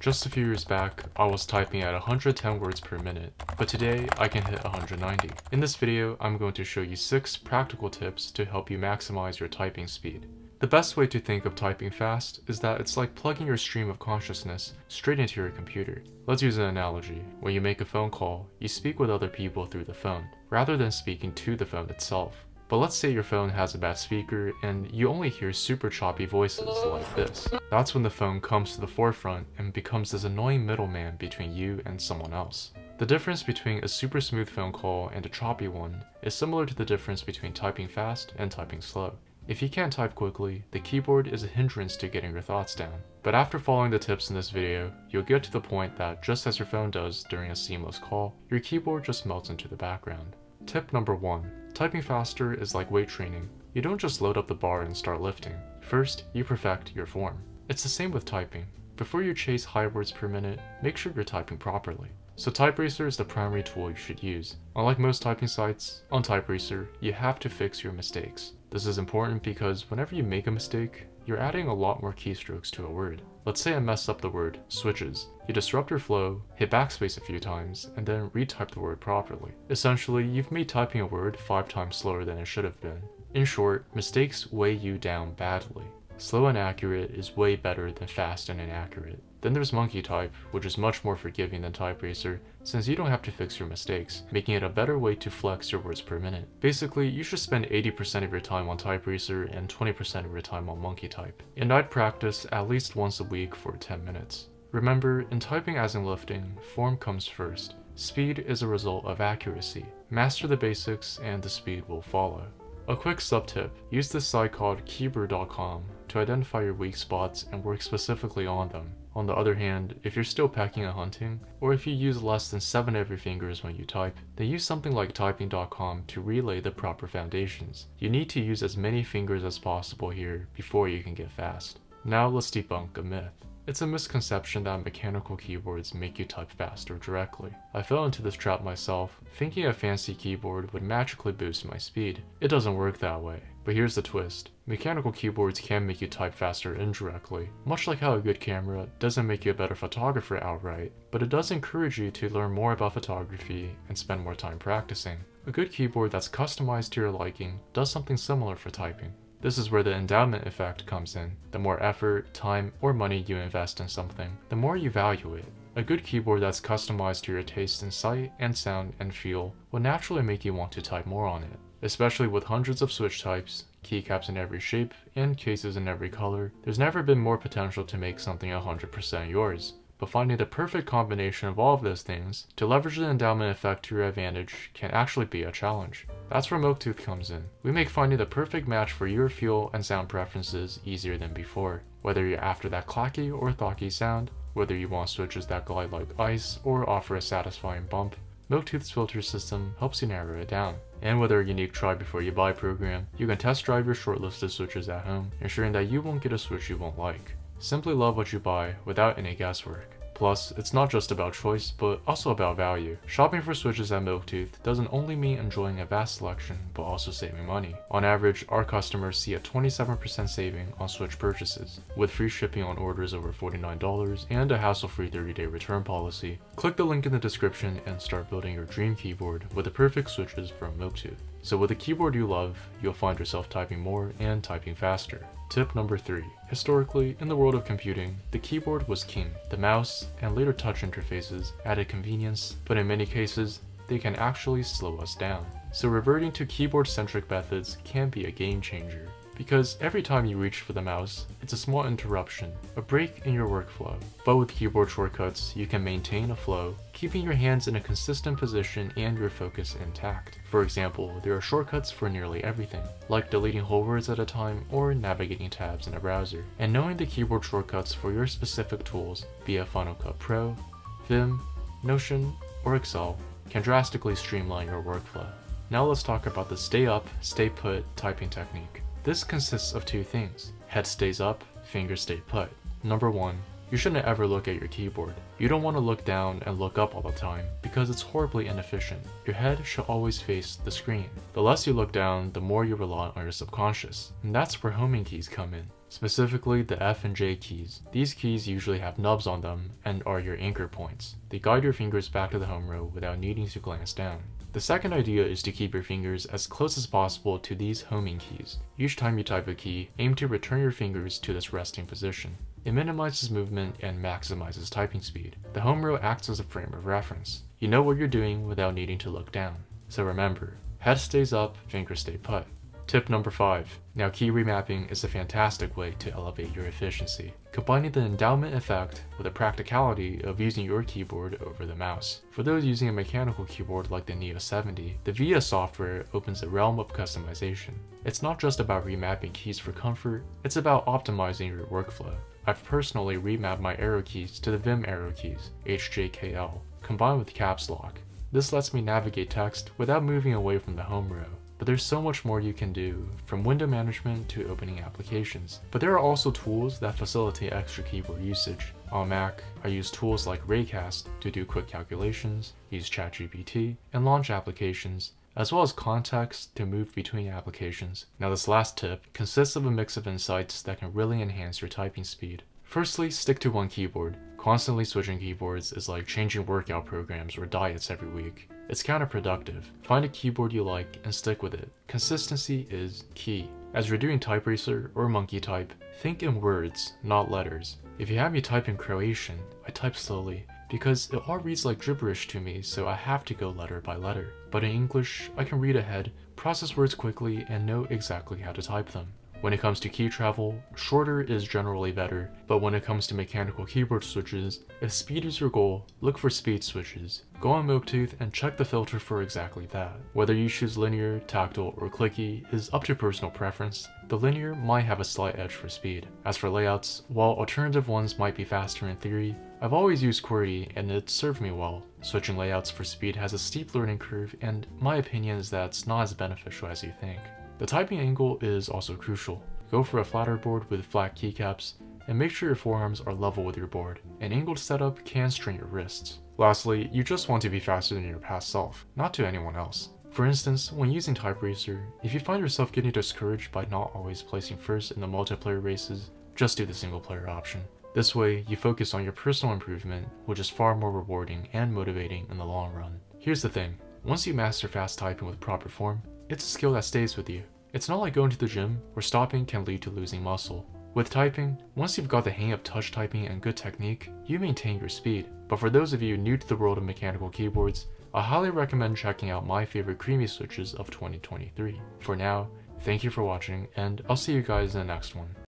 Just a few years back, I was typing at 110 words per minute, but today I can hit 190. In this video, I'm going to show you 6 practical tips to help you maximize your typing speed. The best way to think of typing fast is that it's like plugging your stream of consciousness straight into your computer. Let's use an analogy. When you make a phone call, you speak with other people through the phone, rather than speaking to the phone itself. But let's say your phone has a bad speaker and you only hear super choppy voices like this. That's when the phone comes to the forefront and becomes this annoying middleman between you and someone else. The difference between a super smooth phone call and a choppy one is similar to the difference between typing fast and typing slow. If you can't type quickly, the keyboard is a hindrance to getting your thoughts down. But after following the tips in this video, you'll get to the point that just as your phone does during a seamless call, your keyboard just melts into the background. Tip number 1. Typing faster is like weight training. You don't just load up the bar and start lifting. First, you perfect your form. It's the same with typing. Before you chase high words per minute, make sure you're typing properly. So TypeRacer is the primary tool you should use. Unlike most typing sites, on TypeRacer, you have to fix your mistakes. This is important because whenever you make a mistake, you're adding a lot more keystrokes to a word. Let's say I mess up the word switches. You disrupt your flow, hit backspace a few times, and then retype the word properly. Essentially, you've made typing a word 5 times slower than it should have been. In short, mistakes weigh you down badly. Slow and accurate is way better than fast and inaccurate. Then there's MonkeyType, which is much more forgiving than TypeRacer, since you don't have to fix your mistakes, making it a better way to flex your words per minute. Basically, you should spend 80% of your time on TypeRacer and 20% of your time on MonkeyType. And I'd practice at least once a week for 10 minutes. Remember, in typing as in lifting, form comes first. Speed is a result of accuracy. Master the basics and the speed will follow. A quick sub-tip, use this site called Keybird.com to identify your weak spots and work specifically on them. On the other hand, if you're still pecking and hunting, or if you use less than 7 of your fingers when you type, then use something like Typing.com to relay the proper foundations. You need to use as many fingers as possible here before you can get fast. Now let's debunk a myth. It's a misconception that mechanical keyboards make you type faster directly. I fell into this trap myself, thinking a fancy keyboard would magically boost my speed. It doesn't work that way. But here's the twist. Mechanical keyboards can make you type faster indirectly, much like how a good camera doesn't make you a better photographer outright, but it does encourage you to learn more about photography and spend more time practicing. A good keyboard that's customized to your liking does something similar for typing. This is where the endowment effect comes in. The more effort, time, or money you invest in something, the more you value it. A good keyboard that's customized to your taste in sight and sound and feel will naturally make you want to type more on it. Especially with hundreds of switch types, keycaps in every shape, and cases in every color, there's never been more potential to make something 100% yours. But finding the perfect combination of all of those things to leverage the endowment effect to your advantage can actually be a challenge. That's where Milktooth comes in. We make finding the perfect match for your feel and sound preferences easier than before. Whether you're after that clacky or thocky sound, whether you want switches that glide like ice or offer a satisfying bump, Milktooth's filter system helps you narrow it down. And with our unique try before you buy program, you can test drive your shortlisted switches at home, ensuring that you won't get a switch you won't like. Simply love what you buy without any guesswork. Plus, it's not just about choice, but also about value. Shopping for switches at Milktooth doesn't only mean enjoying a vast selection, but also saving money. On average, our customers see a 27% saving on switch purchases, with free shipping on orders over $49 and a hassle-free 30-day return policy. Click the link in the description and start building your dream keyboard with the perfect switches from Milktooth. So with a keyboard you love, you'll find yourself typing more and typing faster. Tip number 3. Historically, in the world of computing, the keyboard was king. The mouse, and later touch interfaces, added convenience, but in many cases, they can actually slow us down. So reverting to keyboard-centric methods can be a game changer. Because every time you reach for the mouse, it's a small interruption, a break in your workflow. But with keyboard shortcuts, you can maintain a flow, keeping your hands in a consistent position and your focus intact. For example, there are shortcuts for nearly everything, like deleting whole words at a time or navigating tabs in a browser. And knowing the keyboard shortcuts for your specific tools, be it Final Cut Pro, Vim, Notion, or Excel, can drastically streamline your workflow. Now let's talk about the stay up, stay put typing technique. This consists of 2 things. Head stays up, fingers stay put. Number 1. You shouldn't ever look at your keyboard. You don't want to look down and look up all the time because it's horribly inefficient. Your head should always face the screen. The less you look down, the more you rely on your subconscious. And that's where homing keys come in. specifically the F and J keys. These keys usually have nubs on them and are your anchor points. They guide your fingers back to the home row without needing to glance down. The second idea is to keep your fingers as close as possible to these homing keys. Each time you type a key, aim to return your fingers to this resting position. It minimizes movement and maximizes typing speed. The home row acts as a frame of reference. You know what you're doing without needing to look down. So remember, head stays up, fingers stay put. Tip number 5. Now key remapping is a fantastic way to elevate your efficiency, combining the endowment effect with the practicality of using your keyboard over the mouse. For those using a mechanical keyboard like the Neo 70, the VIA software opens a realm of customization. It's not just about remapping keys for comfort, it's about optimizing your workflow. I've personally remapped my arrow keys to the Vim arrow keys, HJKL, combined with caps lock. This lets me navigate text without moving away from the home row. But there's so much more you can do, from window management to opening applications. But there are also tools that facilitate extra keyboard usage. On Mac, I use tools like Raycast to do quick calculations, use ChatGPT, and launch applications, as well as context to move between applications. Now this last tip consists of a mix of insights that can really enhance your typing speed. Firstly, stick to one keyboard. Constantly switching keyboards is like changing workout programs or diets every week. It's counterproductive. Find a keyboard you like and stick with it. Consistency is key. As you're doing type racer or monkey type, think in words, not letters. If you have me type in Croatian, I type slowly because it all reads like gibberish to me, so I have to go letter by letter. But in English, I can read ahead, process words quickly, and know exactly how to type them. When it comes to key travel, shorter is generally better, but when it comes to mechanical keyboard switches, if speed is your goal, look for speed switches. Go on Milktooth and check the filter for exactly that. Whether you choose linear, tactile, or clicky is up to personal preference. The linear might have a slight edge for speed. As for layouts, while alternative ones might be faster in theory, I've always used QWERTY and it's served me well. Switching layouts for speed has a steep learning curve, and my opinion is that it's not as beneficial as you think. The typing angle is also crucial. Go for a flatter board with flat keycaps, and make sure your forearms are level with your board. An angled setup can strain your wrists. Lastly, you just want to be faster than your past self, not to anyone else. For instance, when using Type Racer, if you find yourself getting discouraged by not always placing first in the multiplayer races, just do the single player option. This way, you focus on your personal improvement, which is far more rewarding and motivating in the long run. Here's the thing, once you master fast typing with proper form, it's a skill that stays with you. It's not like going to the gym, where stopping can lead to losing muscle. With typing, once you've got the hang of touch typing and good technique, you maintain your speed. But for those of you new to the world of mechanical keyboards, I highly recommend checking out my favorite creamy switches of 2023. For now, thank you for watching, and I'll see you guys in the next one.